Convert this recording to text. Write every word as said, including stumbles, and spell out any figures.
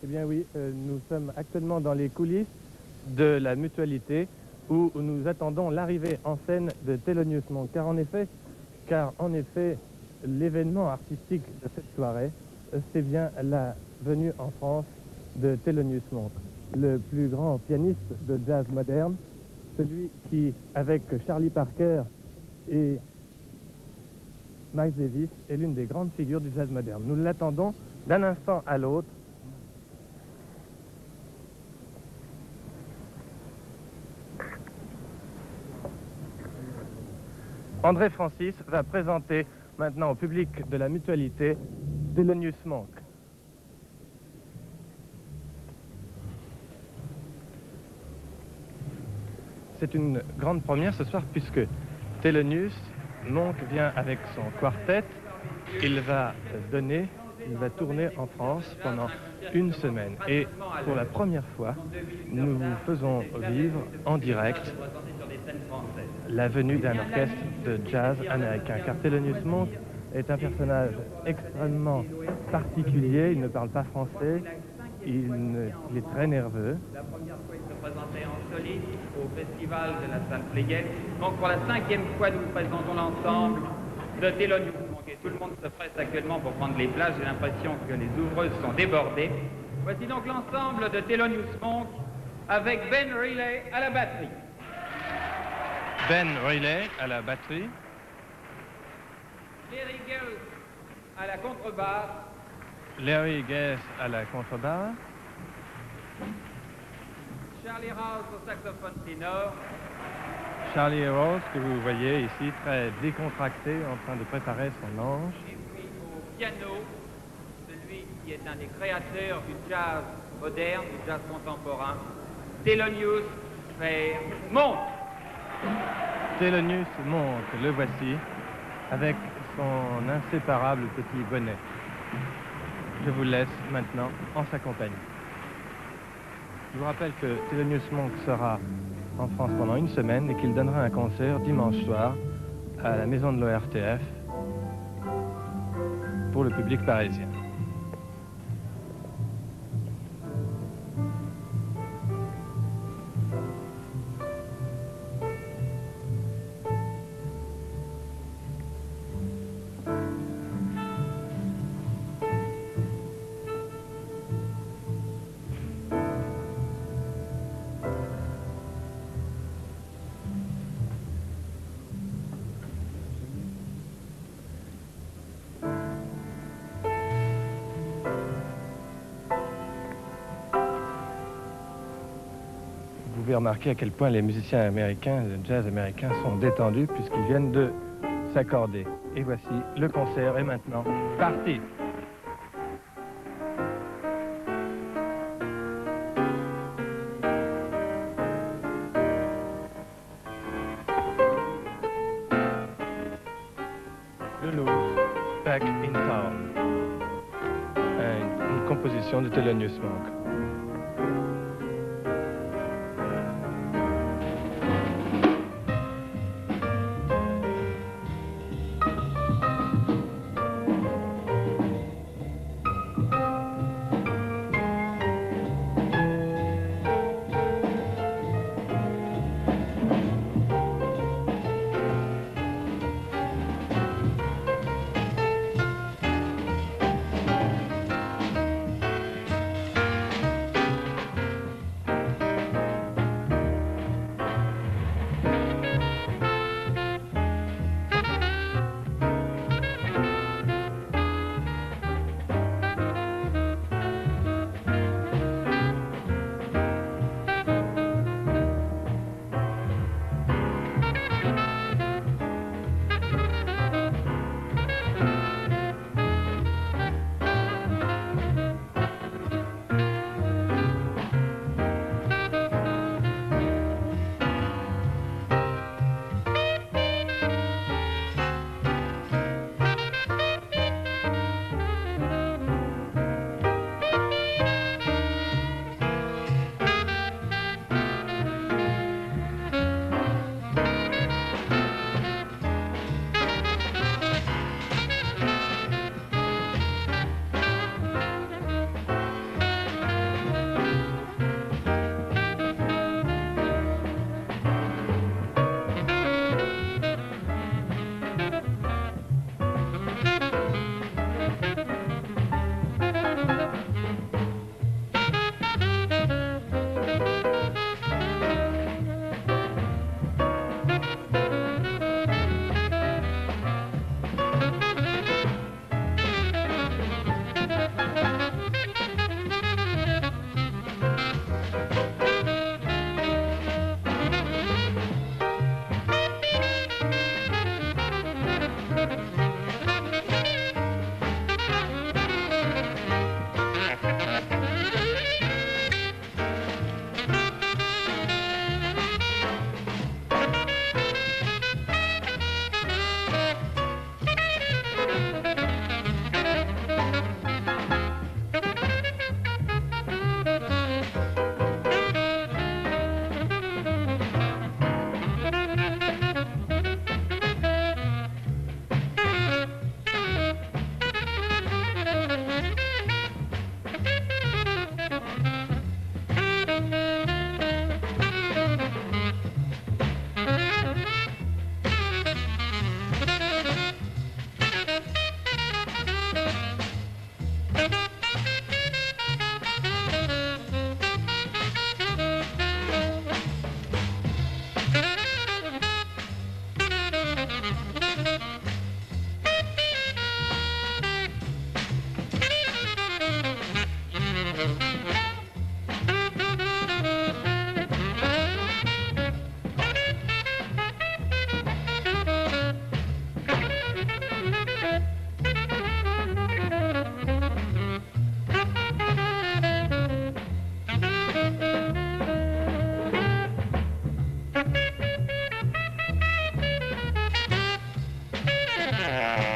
Eh bien oui, euh, nous sommes actuellement dans les coulisses de la Mutualité où nous attendons l'arrivée en scène de Thelonious Monk. Car en effet, car en effet, l'événement artistique de cette soirée, euh, c'est bien la venue en France de Thelonious Monk, le plus grand pianiste de jazz moderne, celui qui, avec Charlie Parker et Miles Davis, est l'une des grandes figures du jazz moderne. Nous l'attendons d'un instant à l'autre. André Francis va présenter maintenant au public de la Mutualité Thelonious Monk. C'est une grande première ce soir puisque Thelonious Monk vient avec son quartet. Il va donner, il va tourner en France pendant une semaine. Et pour la première fois, nous vous faisons vivre en direct la venue d'un orchestre de jazz américain. Car Thelonious Monk est un personnage extrêmement particulier. Il ne parle pas français. Il, ne, il est très nerveux. La première fois, il se présentait en soliste au festival de la salle Pleyel. Donc pour la cinquième fois, nous vous présentons l'ensemble de Thelonious Monk. Et tout le monde se presse actuellement pour prendre les places. J'ai l'impression que les ouvreuses sont débordées. Voici donc l'ensemble de Thelonious Monk avec Ben Riley à la batterie. Ben Riley à la batterie. Larry Gills à la contrebasse. Larry Guess à la contrebasse. Charlie Rouse au saxophone ténor. Charlie Rose, que vous voyez ici, très décontracté, en train de préparer son ange. Et puis au piano, celui qui est un des créateurs du jazz moderne, du jazz contemporain, Thelonious Monk. Thelonious Monk, le voici, avec son inséparable petit bonnet. Je vous laisse maintenant en sa compagnie. Je vous rappelle que Thelonious Monk sera en France pendant une semaine et qu'il donnera un concert dimanche soir à la maison de l'O R T F pour le public parisien. Vous pouvez remarquer à quel point les musiciens américains, le jazz américain, sont détendus puisqu'ils viennent de s'accorder. Et voici, le concert est maintenant parti. Le Blues, Back in Town, une, une composition de Thelonious Monk. Thank you.